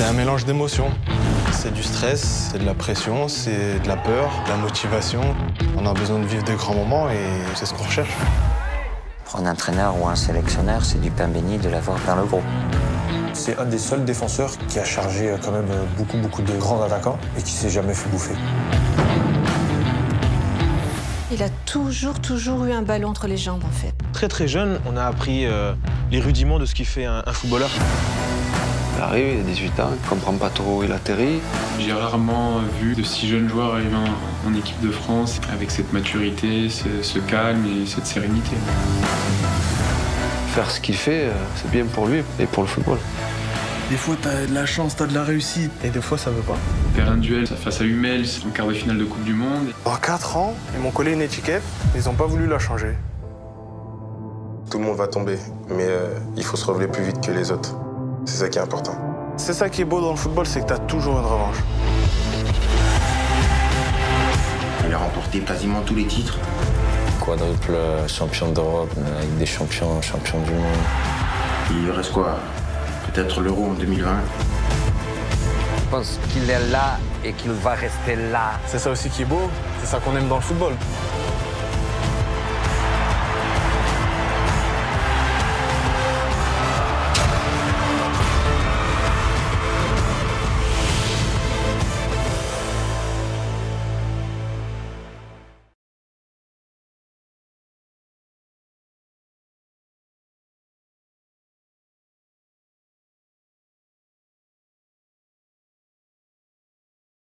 C'est un mélange d'émotions. C'est du stress, c'est de la pression, c'est de la peur, de la motivation. On a besoin de vivre de grands moments et c'est ce qu'on recherche. Pour un entraîneur ou un sélectionneur, c'est du pain béni de l'avoir dans le groupe. C'est un des seuls défenseurs qui a chargé quand même beaucoup de grands attaquants et qui s'est jamais fait bouffer. Il a toujours eu un ballon entre les jambes, en fait. Très jeune, on a appris les rudiments de ce qui fait un footballeur. Il arrive, il a 18 ans, il comprend pas trop où il atterrit. J'ai rarement vu de si jeunes joueurs arriver en équipe de France avec cette maturité, ce calme et cette sérénité. Faire ce qu'il fait, c'est bien pour lui et pour le football. Des fois, t'as de la chance, t'as de la réussite, et des fois, ça veut pas. Faire un duel face à Hummels en quart de finale de Coupe du Monde. En 4 ans, ils m'ont collé une étiquette, ils n'ont pas voulu la changer. Tout le monde va tomber, mais il faut se relever plus vite que les autres. C'est ça qui est important. C'est ça qui est beau dans le football, c'est que tu as toujours une revanche. Il a remporté quasiment tous les titres. Quadruple champion d'Europe avec des champions du monde. Il reste quoi? Peut-être l'Euro en 2020. Je pense qu'il est là et qu'il va rester là. C'est ça aussi qui est beau, c'est ça qu'on aime dans le football.